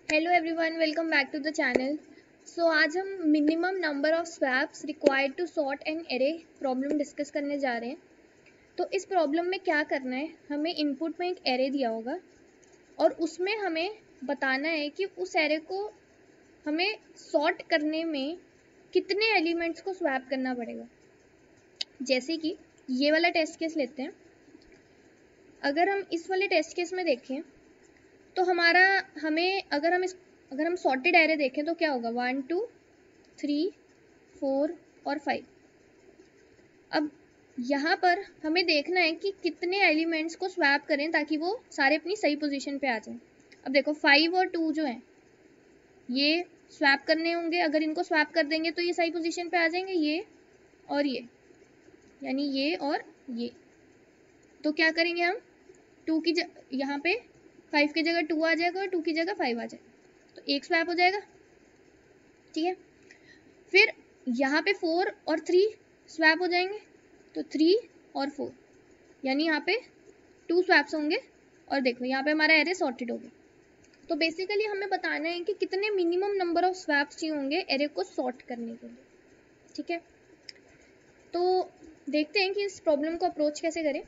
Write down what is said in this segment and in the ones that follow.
Hello everyone, welcome back to the channel. So आज हम minimum number of swaps required to sort an array problem discuss करने जा रहे हैं। तो इस प्रॉब्लम में क्या करना है, हमें इनपुट में एक एरे दिया होगा और उसमें हमें बताना है कि उस एरे को हमें सॉर्ट करने में कितने एलिमेंट्स को स्वैप करना पड़ेगा। जैसे कि ये वाला टेस्ट केस लेते हैं। अगर हम इस वाले टेस्ट केस में देखें तो अगर हम सॉर्टेड एरे देखें तो क्या होगा, 1 2 3 4 और 5। अब यहाँ पर हमें देखना है कि कितने एलिमेंट्स को स्वैप करें ताकि वो सारे अपनी सही पोजीशन पे आ जाएं। अब देखो 5 और 2 जो हैं ये स्वैप करने होंगे। अगर इनको स्वैप कर देंगे तो ये सही पोजीशन पे आ जाएंगे, ये और ये, यानी ये और ये। तो क्या करेंगे हम, यहाँ पे 5 की जगह 2 आ जाएगा और 2 की जगह 5 आ जाएगा, तो एक स्वैप हो जाएगा। ठीक है, फिर यहाँ पे 4 और 3 स्वैप हो जाएंगे, तो 3 और 4, यानी यहाँ पे 2 स्वैप्स होंगे। और देखो यहाँ पे हमारा एरे सॉर्टेड हो गया। तो बेसिकली हमें बताना है कि कितने मिनिमम नंबर ऑफ स्वैप्स चाहिए होंगे एरे को सॉर्ट करने के लिए। ठीक है, तो देखते हैं कि इस प्रॉब्लम को अप्रोच कैसे करें।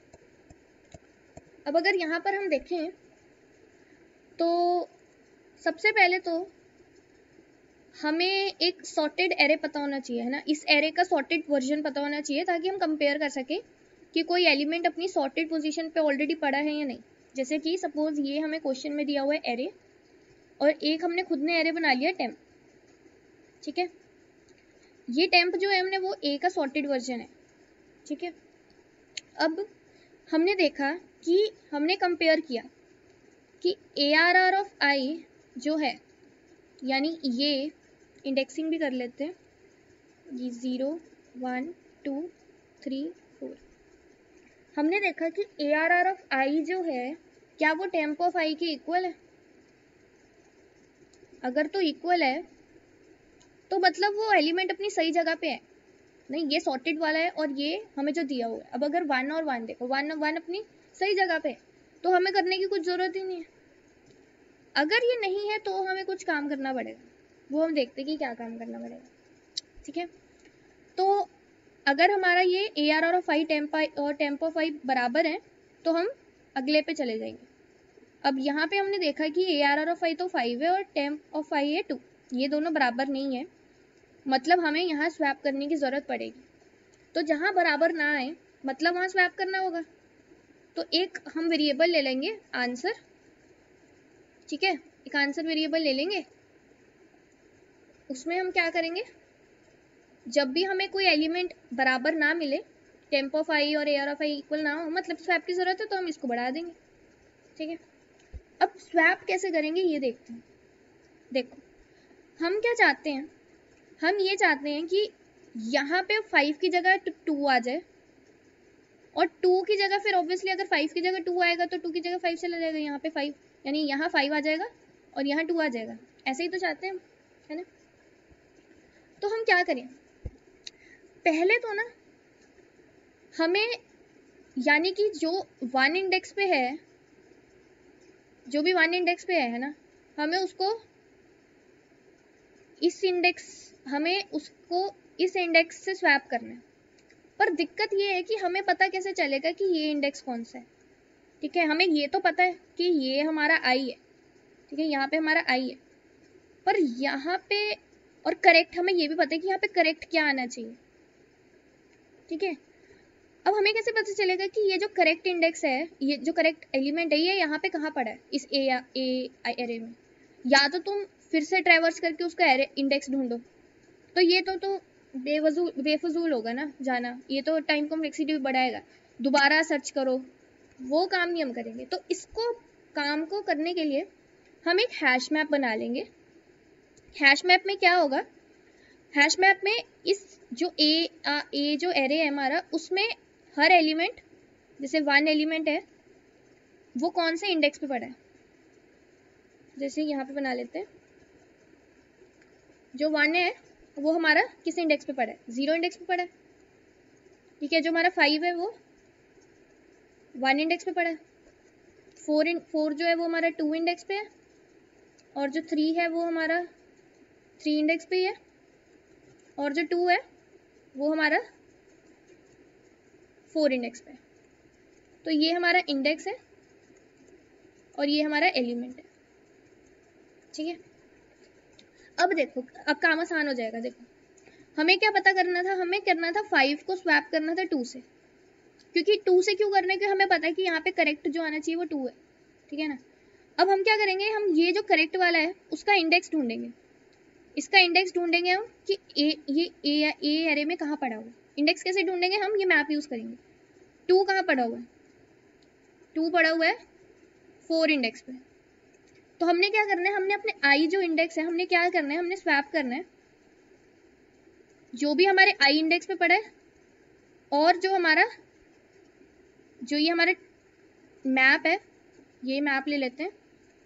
अब अगर यहाँ पर हम देखें तो सबसे पहले तो हमें एक सॉर्टेड एरे पता होना चाहिए, है ना। इस एरे का सॉर्टेड वर्जन पता होना चाहिए ताकि हम कंपेयर कर सकें कि कोई एलिमेंट अपनी सॉर्टेड पोजीशन पे ऑलरेडी पड़ा है या नहीं। जैसे कि सपोज ये हमें क्वेश्चन में दिया हुआ है एरे, और एक हमने खुद ने एरे बना लिया टेम्प। ठीक है, ये टेम्प जो है हमने वो ए का सॉर्टेड वर्जन है। ठीक है, अब हमने देखा कि हमने कंपेयर किया कि ARR ऑफ आई जो है, यानी ये इंडेक्सिंग भी कर लेते हैं, ये 0 1 2 3 4। हमने देखा कि ARR ऑफ आई जो है, क्या वो टेम्प ऑफ आई के इक्वल है। अगर तो इक्वल है तो मतलब वो एलिमेंट अपनी सही जगह पे है। नहीं, ये सॉर्टेड वाला है और ये हमें जो दिया हुआ है। अब अगर 1 और 1 देखो, 1 अपनी सही जगह पे है, तो हमें करने की कुछ जरूरत ही नहीं है। अगर ये नहीं है तो हमें कुछ काम करना पड़ेगा, वो हम देखते हैं कि क्या काम करना पड़ेगा। ठीक है, तो अगर हमारा ये ARR of I temp of I बराबर है तो हम अगले पे चले जाएंगे। अब यहाँ पे हमने देखा कि ARR ऑफ आई तो 5 है और टेम्प ऑफ आई है 2, ये दोनों बराबर नहीं है, मतलब हमें यहाँ स्वैप करने की जरूरत पड़ेगी। तो जहाँ बराबर ना आए मतलब वहाँ स्वैप करना होगा। तो एक हम वेरिएबल ले लेंगे आंसर। ठीक है, एक आंसर वेरिएबल ले लेंगे, उसमें हम क्या करेंगे, जब भी हमें कोई एलिमेंट बराबर ना मिले, टेम्प ऑफ आई और AR ऑफ आई इक्वल ना हो, मतलब स्वैप की जरूरत है, तो हम इसको बढ़ा देंगे। ठीक है, अब स्वैप कैसे करेंगे ये देखते हैं। देखो हम क्या चाहते हैं, हम ये चाहते हैं कि यहाँ पे 5 की जगह 2 आ जाए, और 2 की जगह फिर ऑब्वियसली अगर 5 की जगह 2 आएगा तो 2 की जगह 5 चला जाएगा, यहाँ पे 5, यानी यहाँ 5 आ जाएगा और यहाँ 2 आ जाएगा। ऐसे ही तो चाहते हैं हम, है ना। तो हम क्या करें, पहले तो ना हमें, यानी कि जो 1 इंडेक्स पे है, जो भी 1 इंडेक्स पे है ना, हमें उसको इस इंडेक्स से स्वैप करना है। पर दिक्कत ये है कि हमें पता कैसे चलेगा कि ये इंडेक्स कौन सा है। ठीक है, हमें ये तो पता है कि ये हमारा आई है। ठीक है, यहाँ पे हमारा आई है, पर यहाँ पे और करेक्ट, हमें ये भी पता है कि यहाँ पे करेक्ट क्या आना चाहिए। ठीक है, अब हमें कैसे पता चलेगा कि ये जो करेक्ट इंडेक्स है, ये जो करेक्ट एलिमेंट है, ये यहाँ पे कहाँ पड़ा है इस एरे में। या तो तुम फिर से ट्रैवर्स करके उसका एरे इंडेक्स ढूंढो, तो ये तो बेफजूल होगा ना जाना, ये तो टाइम कॉम्प्लेक्सिटी भी बढ़ाएगा। दोबारा सर्च करो, वो काम नहीं हम करेंगे। तो इसको काम को करने के लिए हम एक हैश मैप बना लेंगे। हैश मैप में क्या होगा, हैश मैप में इस जो ए जो एरे है हमारा, उसमें हर एलिमेंट, जैसे 1 एलिमेंट है, वो कौन से इंडेक्स पे पड़ा है। जैसे यहाँ पे बना लेते हैं, जो 1 है वो हमारा किस इंडेक्स पे पड़ा है, 0 इंडेक्स पे पड़ा है। ठीक है, जो हमारा 5 है वो 1 इंडेक्स पे पड़ा है। 4 जो है वो हमारा 2 इंडेक्स पे है, और जो 3 है वो हमारा 3 इंडेक्स पे ही है, और जो 2 है वो हमारा 4 इंडेक्स पे। तो ये हमारा इंडेक्स है और ये हमारा एलिमेंट है, ठीक है। अब देखो, अब काम आसान हो जाएगा। देखो हमें क्या पता करना था, हमें करना था 5 को स्वैप करना था 2 से, क्योंकि 2 से क्यों करने के, हमें पता है कि यहाँ पे करेक्ट जो आना चाहिए वो 2 है, ठीक है ना। अब हम क्या करेंगे, हम ये जो करेक्ट वाला है उसका इंडेक्स ढूंढेंगे, इसका इंडेक्स ढूंढेंगे हम कि ये ए एरे में कहाँ पड़ा हुआ है। इंडेक्स कैसे ढूंढेंगे हम, ये मैप यूज करेंगे। 2 कहाँ पड़ा हुआ है, 2 पड़ा हुआ है 4 इंडेक्स पे। तो हमने क्या करना है, हमने अपने आई जो इंडेक्स है हमने क्या करना है, हमने स्वैप करना है जो भी हमारे आई इंडेक्स पे पड़ा है, और जो हमारा जो ये हमारा मैप है, ये मैप ले लेते हैं,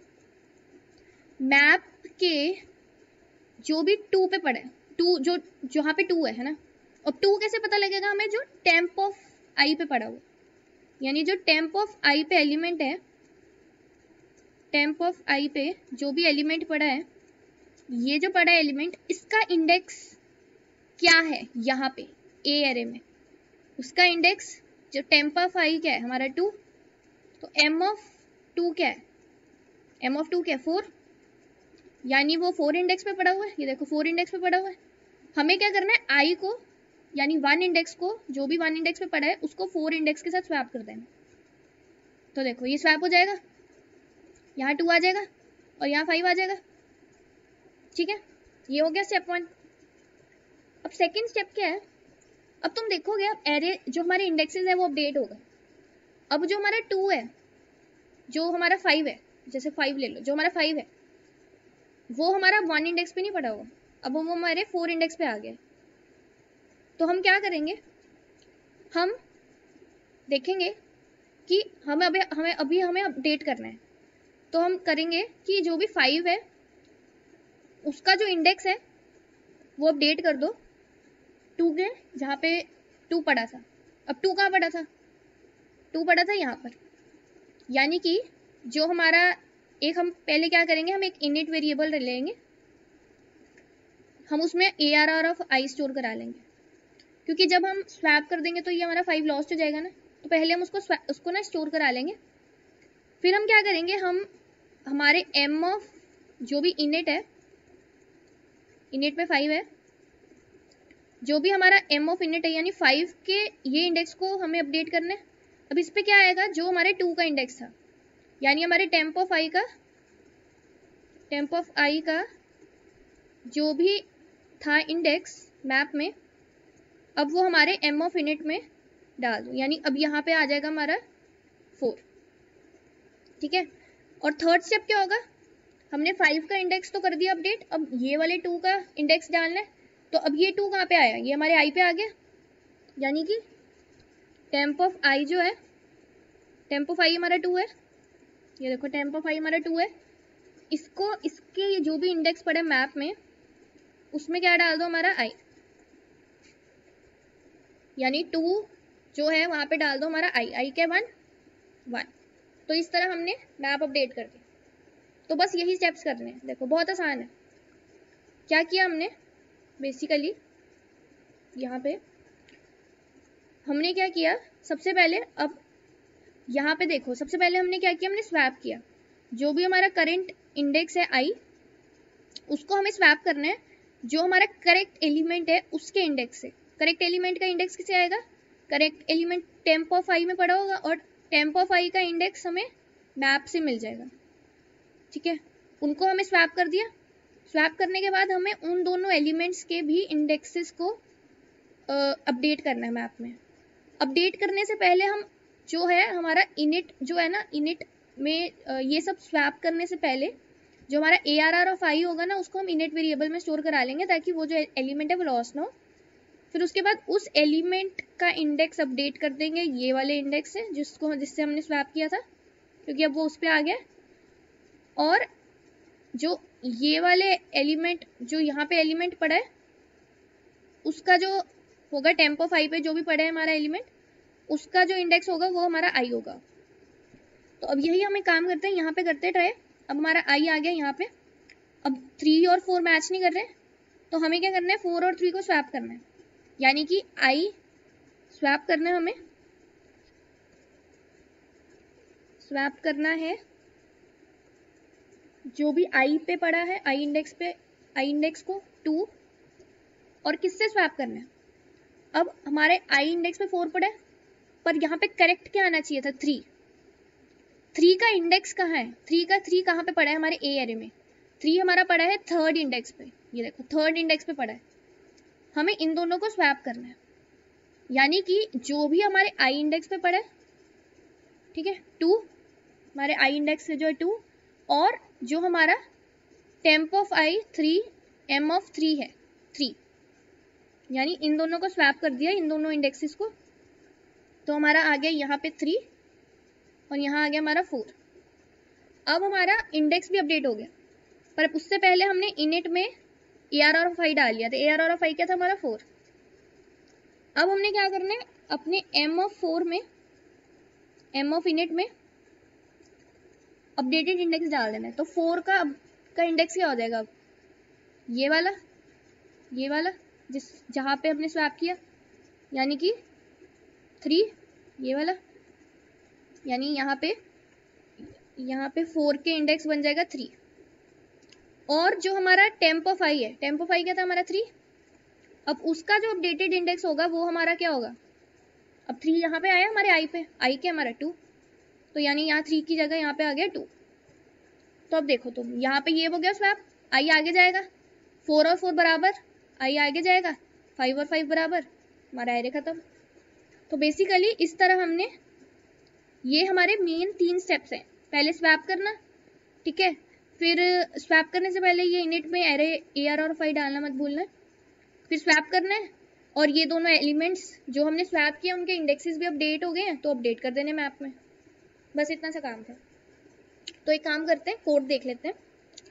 मैप के जो भी 2 पे पड़ा है, 2 जो जहाँ पे 2 है ना। अब 2 कैसे पता लगेगा हमें, जो टेम्प ऑफ आई पे पड़ा हुआ, यानी जो टेम्प ऑफ आई पे एलिमेंट है, टेम्प ऑफ आई पे जो भी एलिमेंट पड़ा है, ये जो पड़ा है एलिमेंट, इसका इंडेक्स क्या है यहाँ पे ए एरे में, उसका इंडेक्स जो टेम्प ऑफ आई क्या है हमारा 2, तो एम ऑफ 2 क्या है, एम ऑफ 2 क्या है 4, यानी वो 4 इंडेक्स पे पड़ा हुआ है। ये देखो 4 इंडेक्स पे पड़ा हुआ है। हमें क्या करना है, आई को यानी 1 इंडेक्स को, जो भी 1 इंडेक्स पे पड़ा है उसको 4 इंडेक्स के साथ स्वैप कर देना। तो देखो ये स्वैप हो जाएगा, यहाँ 2 आ जाएगा और यहाँ 5 आ जाएगा, ठीक है। ये हो गया स्टेप 1। अब सेकेंड स्टेप क्या है, अब तुम देखोगे अब एरे जो हमारे इंडेक्सेस है वो अपडेट होगा। अब जो हमारा 2 है, जो हमारा 5 है, जैसे 5 ले लो, जो हमारा 5 है वो हमारा 1 इंडेक्स पे नहीं पड़ा हुआ, अब वो हमारे 4 इंडेक्स पे आ गया। तो हम क्या करेंगे, हम देखेंगे कि हमें अपडेट करना है। तो हम करेंगे कि जो भी 5 है उसका जो इंडेक्स है वो अपडेट कर दो 2 के, जहाँ पे 2 पड़ा था। अब 2 कहाँ पड़ा था, 2 पड़ा था यहाँ पर, यानी कि जो हमारा एक, हम पहले क्या करेंगे, हम एक इनिट वेरिएबल लेंगे, हम उसमें ARR ऑफ आई स्टोर करा लेंगे, क्योंकि जब हम स्वैप कर देंगे तो ये हमारा 5 लॉस्ट हो जाएगा ना। तो पहले हम उसको ना स्टोर करा लेंगे। फिर हम क्या करेंगे, हम हमारे एम ऑफ जो भी इनिट है, इनिट में 5 है, जो भी हमारा एम ऑफ इनिट है यानी 5 के ये इंडेक्स को हमें अपडेट करना है। अब इस पे क्या आएगा, जो हमारे 2 का इंडेक्स था, यानी हमारे टेम्प ऑफ आई का जो भी था इंडेक्स मैप में, अब वो हमारे एम ऑफ इनिट में डाल दो, यानी अब यहाँ पे आ जाएगा हमारा 4, ठीक है। और थर्ड स्टेप क्या होगा, हमने 5 का इंडेक्स तो कर दिया अपडेट, अब ये वाले 2 का इंडेक्स डालना है। तो अब ये 2 कहाँ पे आया, ये हमारे आई पे आ गया, यानी कि टेम्प ऑफ आई जो है, टेम्प ऑफ आई हमारा 2 है, ये देखो टेम्प ऑफ आई हमारा 2 है। इसको इसके ये जो भी इंडेक्स पड़े मैप में उसमें क्या डाल दो, हमारा आई, यानी 2 जो है वहाँ पे डाल दो हमारा आई क्या 1। तो इस तरह हमने मैप अपडेट कर दिया। तो बस यही स्टेप्स करने हैं, देखो बहुत आसान है। क्या किया हमने, बेसिकली यहाँ पे हमने क्या किया, सबसे पहले अब यहाँ पे देखो, सबसे पहले हमने क्या किया, हमने स्वैप किया, जो भी हमारा करंट इंडेक्स है आई उसको हमें स्वैप करना है जो हमारा करेक्ट एलिमेंट है उसके इंडेक्स से। करेक्ट एलिमेंट का इंडेक्स किसे आएगा, correct element temp of I में पड़ा होगा, और टेम्प ऑफ आई का इंडेक्स हमें मैप से मिल जाएगा, ठीक है। उनको हमें स्वैप कर दिया। स्वैप करने के बाद हमें उन दोनों एलिमेंट्स के भी इंडेक्सेस को अपडेट करना है मैप में। अपडेट करने से पहले हम जो है हमारा इनिट जो है ना, इनिट में ये सब स्वैप करने से पहले जो हमारा ARR ऑफ आई होगा ना, उसको हम इनिट वेरिएबल में स्टोर करा लेंगे ताकि वो जो एलिमेंट है वो लॉस ना हो। फिर उसके बाद उस एलिमेंट का इंडेक्स अपडेट कर देंगे, ये वाले इंडेक्स है जिससे हमने स्वैप किया था, क्योंकि अब वो उस पर आ गया। और जो ये वाले एलिमेंट जो यहाँ पे एलिमेंट पड़ा है उसका जो होगा टेम्प ऑफ आई पे जो भी पड़ा है हमारा एलिमेंट, उसका जो इंडेक्स होगा वो हमारा आई होगा। तो अब यही हमें काम करते हैं, यहाँ पे करते ट्राई। अब हमारा आई आ गया यहाँ पे, अब 3 और 4 मैच नहीं कर रहे, तो हमें क्या करना है, 4 और 3 को स्वैप करना है, यानी कि आई स्वैप करना है, हमें स्वैप करना है जो भी आई पे पड़ा है, आई इंडेक्स को 2, और किससे स्वैप करना है। अब हमारे आई इंडेक्स पे 4 पड़ा है, पर यहाँ पे करेक्ट क्या आना चाहिए था, 3 का इंडेक्स कहाँ है, 3 कहाँ पे पड़ा है हमारे ए एरे में, 3 हमारा पड़ा है थर्ड इंडेक्स पे, ये देखो थर्ड इंडेक्स पे पड़ा है। हमें इन दोनों को स्वैप करना है, यानी कि जो भी हमारे आई इंडेक्स पे पड़ा है, ठीक है, 2, हमारे आई इंडेक्स से जो है 2, और जो हमारा temp of I 3, M of 3 है 3, यानी इन दोनों को स्वैप कर दिया, इन दोनों इंडेक्सेस को, तो हमारा आ गया यहाँ पे 3 और यहाँ आ गया हमारा 4। अब हमारा इंडेक्स भी अपडेट हो गया, पर उससे पहले हमने इनिट में ARR ऑफ आई डाल लिया था। ARR ऑफ आई क्या था हमारा 4। अब हमने क्या करना है, अपने M ऑफ 4 में, M ऑफ इनिट में अपडेटेड इंडेक्स डाल देना है। तो 4 का इंडेक्स क्या हो जाएगा, अब ये वाला जहाँ पे हमने स्वैप किया, यानी कि 3, ये वाला, यानी यहाँ पे 4 के इंडेक्स बन जाएगा 3, और जो हमारा टेम्प ऑफ आई है, टेम्प ऑफ आई क्या था हमारा 3, अब उसका जो अपडेटेड इंडेक्स होगा वो हमारा क्या होगा, अब 3 यहाँ पे आया हमारे आई पे, आई के हमारा 2, तो यानी यहाँ 3 की जगह यहाँ पे आ गया 2। तो अब देखो तुम, यहाँ पे ये हो गया स्वैप, आई आगे जाएगा, 4 और 4 बराबर, आई आगे जाएगा, 5 और 5 बराबर, हमारा एरे खत्म। तो बेसिकली इस तरह हमने, ये हमारे मेन 3 स्टेप्स हैं। पहले स्वैप करना, ठीक है, फिर स्वैप करने से पहले ये इनिट में एरे ARR और फाई डालना मत भूलना, फिर स्वैप करना है, और ये दोनों एलिमेंट्स जो हमने स्वैप किया उनके इंडेक्सेस भी अपडेट हो गए हैं, तो अपडेट कर देने मैप में, बस इतना सा काम था। तो एक काम करते हैं, कोड देख लेते हैं।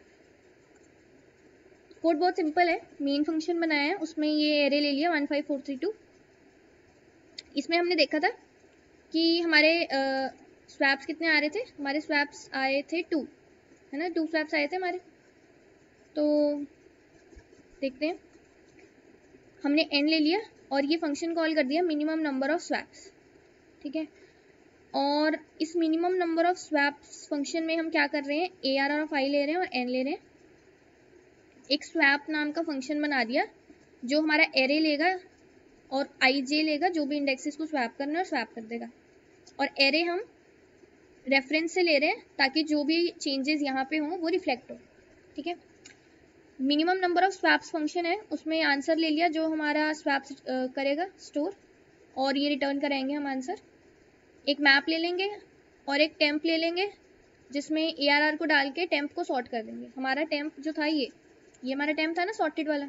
कोड बहुत सिंपल है, मेन फंक्शन बनाया है, उसमें ये एरे ले लिया 15432। इसमें हमने देखा था कि हमारे स्वैप्स कितने आ रहे थे, हमारे स्वैप्स आए थे 2, है ना, 2 स्वैप्स आए थे हमारे। तो देखते हैं, हमने n ले लिया और ये फंक्शन कॉल कर दिया मिनिमम नंबर ऑफ स्वैप्स, ठीक है। और इस minimum number of swaps function में हम क्या कर रहे हैं, ARR ऑफ आई ले रहे हैं और n ले रहे हैं। एक स्वैप नाम का फंक्शन बना दिया जो हमारा एरे लेगा और ij लेगा, जो भी इंडेक्सेस को स्वैप करना है और स्वैप कर देगा। और एरे हम रेफरेंस से ले रहे हैं ताकि जो भी चेंजेस यहाँ पे हों वो रिफ्लेक्ट हो, ठीक है। Minimum number of swaps function है, उसमें आंसर ले लिया जो हमारा स्वैप्स करेगा स्टोर, और ये रिटर्न कराएंगे हम आंसर। एक मैप ले लेंगे और एक टेम्प ले लेंगे जिसमें ARR को डाल के टेम्प को सॉर्ट कर देंगे। हमारा टेम्प जो था ये हमारा टेम्प था ना सॉर्टेड वाला,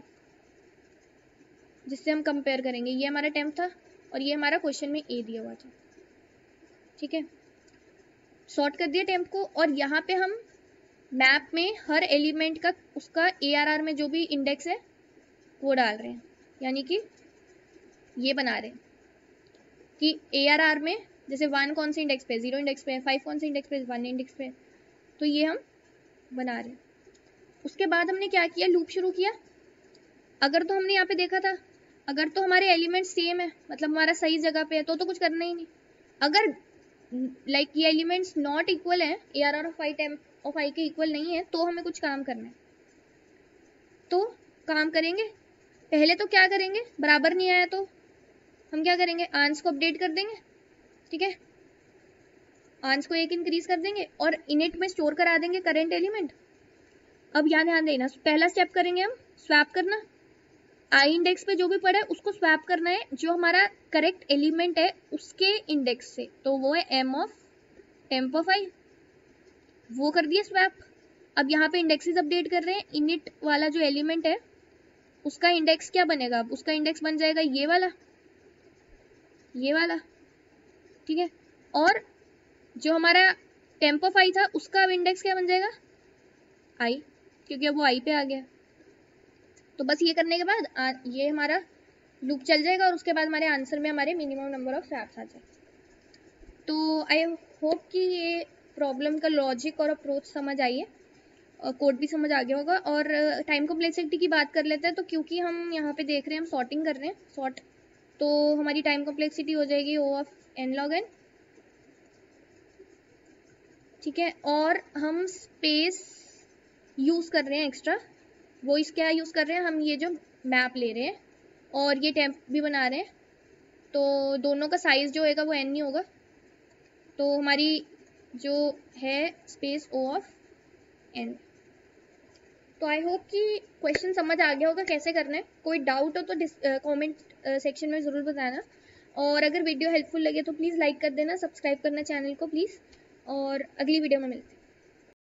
जिससे हम कंपेयर करेंगे, ये हमारा टेम्प था और ये हमारा क्वेश्चन में A दिया हुआ था, ठीक है। सॉर्ट कर दिया टेम्प को, और यहाँ पे हम मैप में हर एलिमेंट का उसका ARR में जो भी इंडेक्स है वो डाल रहे हैं, यानी कि ये बना रहे हैं कि ARR में जैसे 1 कौन से इंडेक्स पे, 0 इंडेक्स पे, 5 कौन से इंडेक्स पे, 1 इंडेक्स पे, तो ये हम बना रहे हैं। उसके बाद हमने क्या किया, लूप शुरू किया। अगर तो हमने यहाँ पे देखा था, अगर तो हमारे एलिमेंट सेम है, मतलब हमारा सही जगह पे है, तो कुछ करना ही नहीं। अगर लाइक ये एलिमेंट्स नॉट इक्वल है, ARR of I temp of I के इक्वल नहीं है, तो हमें कुछ काम करना है। तो काम करेंगे, पहले तो क्या करेंगे, बराबर नहीं आया तो हम क्या करेंगे, आंस को अपडेट कर देंगे, ठीक है, आंस को 1 इंक्रीज कर देंगे और इनिट में स्टोर करा देंगे करेंट एलिमेंट। अब यहाँ ध्यान देना, पहला स्टेप करेंगे हम स्वैप करना, आई इंडेक्स पे जो भी पड़ा है उसको स्वैप करना है जो हमारा करेक्ट एलिमेंट है उसके इंडेक्स से, तो वो है M of temp of I, वो कर दिया स्वैप। अब यहाँ पे इंडेक्सेस अपडेट कर रहे हैं, इनिट वाला जो एलिमेंट है उसका इंडेक्स क्या बनेगा, अब उसका इंडेक्स बन जाएगा ये वाला, ठीक है। और जो हमारा टेम्प ऑफ आई था उसका अब इंडेक्स क्या बन जाएगा, आई, क्योंकि अब वो आई पे आ गया। तो बस ये करने के बाद ये हमारा लूप चल जाएगा और उसके बाद हमारे आंसर में हमारे मिनिमम नंबर ऑफ स्वैप्स आ जाए। तो आई होप कि ये प्रॉब्लम का लॉजिक और अप्रोच समझ आई है। कोड भी समझ आ गया होगा। और टाइम कॉम्प्लेक्सिटी की बात कर लेते हैं। तो क्योंकि हम यहाँ पे देख रहे हैं, हम सॉर्टिंग कर रहे हैं, सॉर्ट, तो हमारी टाइम कॉम्प्लेक्सिटी हो जाएगी O of n log n, ठीक है। और हम स्पेस यूज़ कर रहे हैं एक्स्ट्रा, वो इस क्या यूज़ कर रहे हैं, हम ये जो मैप ले रहे हैं और ये टेम्प भी बना रहे हैं, तो दोनों का साइज़ जो होगा वो n नहीं होगा, तो हमारी जो है स्पेस O ऑफ n। तो आई होप कि क्वेश्चन समझ आ गया होगा कैसे करना है। कोई डाउट हो तो कमेंट सेक्शन में ज़रूर बताना। और अगर वीडियो हेल्पफुल लगे तो प्लीज़ लाइक कर देना, सब्सक्राइब करना चैनल को प्लीज़, और अगली वीडियो में मिलते हैं।